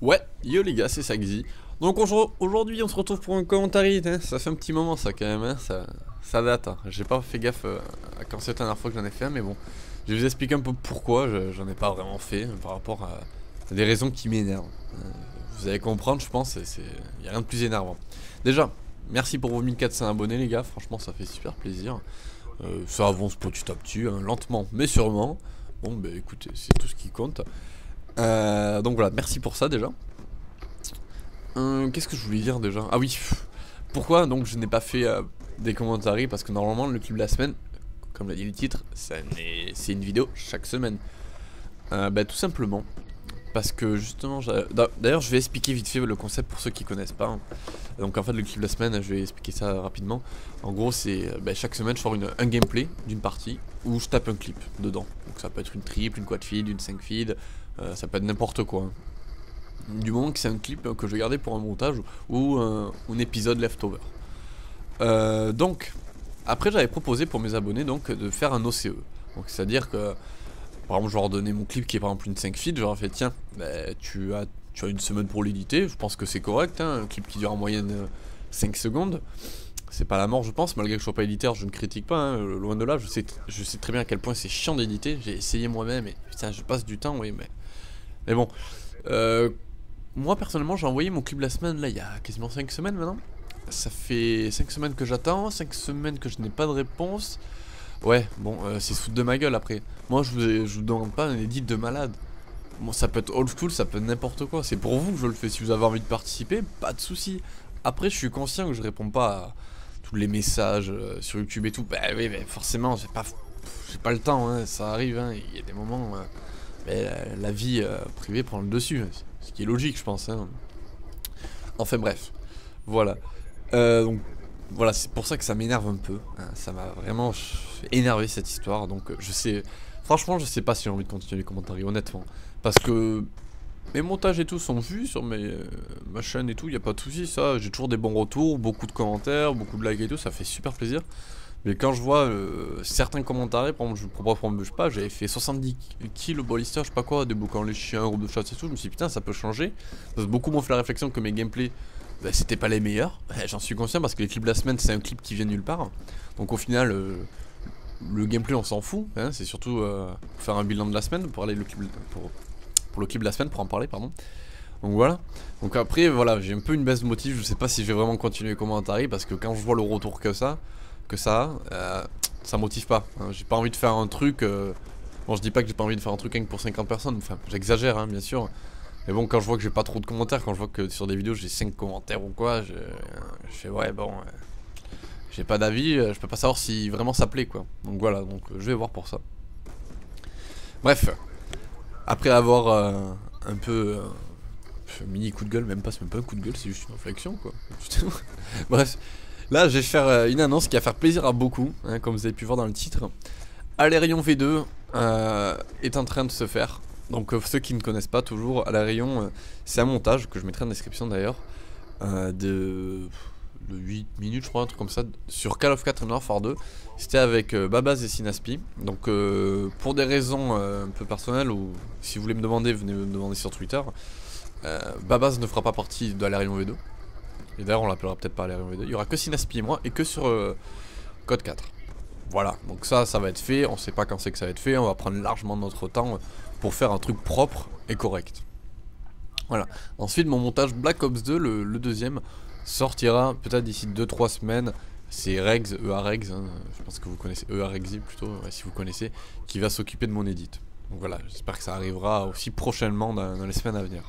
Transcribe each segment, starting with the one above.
Ouais, yo les gars, c'est Saxy. Donc aujourd'hui on se retrouve pour un commentaire, hein. Ça fait un petit moment ça quand même, hein. Ça date, hein. J'ai pas fait gaffe à quand c'est la dernière fois que j'en ai fait un, mais bon. Je vais vous expliquer un peu pourquoi j'en ai pas vraiment fait par rapport à des raisons qui m'énervent. Vous allez comprendre, je pense, y a rien de plus énervant. Déjà, merci pour vos 1400 abonnés les gars, franchement ça fait super plaisir. Ça avance petit à petit, hein, lentement mais sûrement. Bon bah écoutez, c'est tout ce qui compte. Donc voilà, merci pour ça déjà. Qu'est-ce que je voulais dire déjà? Ah oui, pourquoi donc je n'ai pas fait des commentaires? Parce que normalement le clip de la semaine, comme l'a dit le titre, c'est une vidéo chaque semaine. Bah tout simplement parce que justement, d'ailleurs je vais expliquer vite fait le concept pour ceux qui connaissent pas, hein. Donc en fait le clip de la semaine, je vais expliquer ça rapidement. En gros c'est chaque semaine je sors un gameplay d'une partie où je tape un clip dedans. Donc ça peut être une triple, une quad feed, une 5 feed, ça peut être n'importe quoi, hein. Du moment que c'est un clip que je vais garder pour un montage ou un épisode leftover. Donc, après j'avais proposé pour mes abonnés donc de faire un OCE. Donc c'est à dire que, par exemple je leur donnais mon clip qui est par exemple une 5 feed, je leur ai fait tiens, tu as une semaine pour l'éditer, je pense que c'est correct, hein, un clip qui dure en moyenne 5 secondes. C'est pas la mort je pense, malgré que je sois pas éditeur, je ne critique pas, hein, loin de là, je sais très bien à quel point c'est chiant d'éditer, j'ai essayé moi-même et putain je passe du temps, oui mais bon. Moi personnellement j'ai envoyé mon clip de la semaine là il y a quasiment 5 semaines maintenant. Ça fait 5 semaines que j'attends, 5 semaines que je n'ai pas de réponse. Ouais bon c'est se foutre de ma gueule après. Moi je vous demande pas un edit de malade. Bon ça peut être old school, ça peut être n'importe quoi. C'est pour vous que je le fais, si vous avez envie de participer, pas de soucis. Après je suis conscient que je réponds pas à tous les messages sur YouTube et tout. Bah oui mais forcément j'ai pas le temps, hein, ça arrive, hein. Il y a des moments mais la vie privée prend le dessus, hein. Ce qui est logique je pense, hein. Enfin bref, voilà. Donc voilà, c'est pour ça que ça m'énerve un peu, hein. Ça m'a vraiment énervé cette histoire. Donc franchement je sais pas si j'ai envie de continuer les commentaires honnêtement. Parce que mes montages et tout sont vus sur ma chaîne et tout, y a pas de soucis, ça. J'ai toujours des bons retours, beaucoup de commentaires, beaucoup de likes et tout, ça fait super plaisir. Mais quand je vois certains commentaires, par exemple, je propose, je sais pas, j'avais fait 70 kills au ballister, je sais pas quoi, débloquant les chiens, groupe de chasse et tout, je me suis dit putain, ça peut changer. Parce que beaucoup m'ont fait la réflexion que mes gameplays, c'était pas les meilleurs. J'en suis conscient parce que les clips de la semaine, c'est un clip qui vient nulle part. Donc au final, le gameplay, on s'en fout, hein, c'est surtout pour faire un bilan de la semaine, pour aller pour le clip de la semaine, pour en parler, pardon. Donc voilà. Donc après, voilà, j'ai un peu une baisse de motif, je sais pas si je vais vraiment continuer les commentaires parce que quand je vois le retour que ça motive pas, hein. J'ai pas envie de faire un truc bon je dis pas que j'ai pas envie de faire un truc pour 50 personnes, enfin j'exagère, hein, bien sûr. Mais bon quand je vois que j'ai pas trop de commentaires, quand je vois que sur des vidéos j'ai 5 commentaires ou quoi, je fais ouais bon j'ai pas d'avis, je peux pas savoir si vraiment ça plaît quoi. Donc voilà, donc je vais voir pour ça. Bref, après avoir un peu mini coup de gueule, même pas, c'est même pas un coup de gueule, c'est juste une réflexion quoi. Bref, là je vais faire une annonce qui va faire plaisir à beaucoup, hein, comme vous avez pu voir dans le titre. Alerion V2 est en train de se faire. Donc ceux qui ne connaissent pas toujours, Alerion c'est un montage que je mettrai en description d'ailleurs, de 8 minutes je crois, un truc comme ça, sur Call of 4 Modern Warfare 2. C'était avec Babaz et Sinaspi. Donc pour des raisons un peu personnelles, ou si vous voulez me demander, venez me demander sur Twitter. Babaz ne fera pas partie de Alerion V2. Et d'ailleurs on l'appellera peut-être pas Alerion V2. Il y aura que Sinaspi et moi, et que sur Code 4. Voilà, donc ça va être fait, on sait pas quand c'est que ça va être fait, on va prendre largement notre temps pour faire un truc propre et correct. Voilà, ensuite mon montage Black Ops 2, le deuxième, sortira peut-être d'ici 2-3 semaines. C'est Regs, EAREGS, hein, je pense que vous connaissez, EAREXI plutôt, ouais, si vous connaissez, qui va s'occuper de mon edit. Donc voilà, j'espère que ça arrivera aussi prochainement dans les semaines à venir.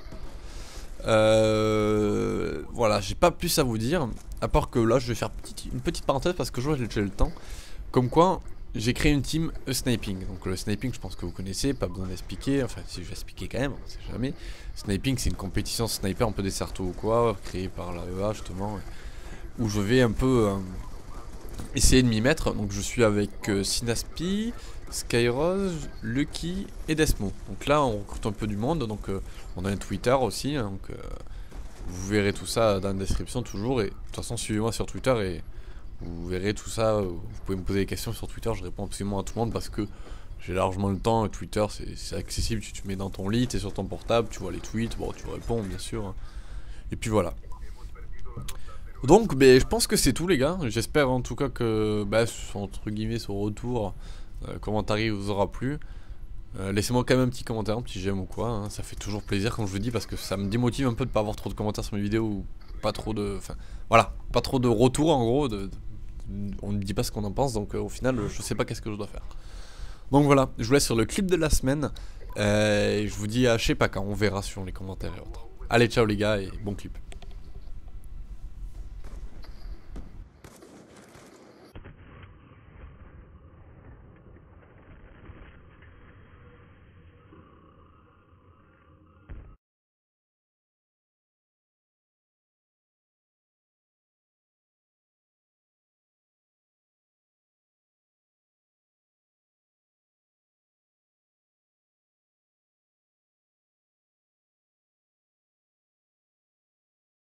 Voilà, j'ai pas plus à vous dire, à part que là je vais faire une petite parenthèse parce que je vois que j'ai le temps. Comme quoi, j'ai créé une team sniping. Donc le sniping, je pense que vous connaissez, pas besoin d'expliquer. Enfin, si je vais expliquer quand même, on sait jamais. Sniping, c'est une compétition sniper un peu des certeaux ou quoi, créée par la EA justement, où je vais un peu essayer de m'y mettre. Donc je suis avec Sinaspi, Skyrose, Lucky et Desmo. Donc là, on recrute un peu du monde. Donc on a un Twitter aussi. Hein, donc vous verrez tout ça dans la description toujours. Et de toute façon, suivez-moi sur Twitter et vous verrez tout ça, vous pouvez me poser des questions sur Twitter, je réponds absolument à tout le monde parce que j'ai largement le temps. Twitter, c'est accessible, tu te mets dans ton lit, t'es sur ton portable, tu vois les tweets, bon, tu réponds bien sûr. Hein. Et puis voilà. Donc, ben, je pense que c'est tout les gars. J'espère en tout cas que, bah, entre guillemets, ce retour, commentaire vous aura plu. Laissez-moi quand même un petit commentaire, un petit j'aime ou quoi, hein. Ça fait toujours plaisir quand je vous dis parce que ça me démotive un peu de pas avoir trop de commentaires sur mes vidéos ou pas trop de... Enfin, voilà, pas trop de retours en gros, on ne dit pas ce qu'on en pense donc au final je sais pas qu'est-ce que je dois faire. Donc voilà, je vous laisse sur le clip de la semaine et je vous dis à je sais pas quand, on verra sur les commentaires et autres. Allez ciao les gars et bon clip.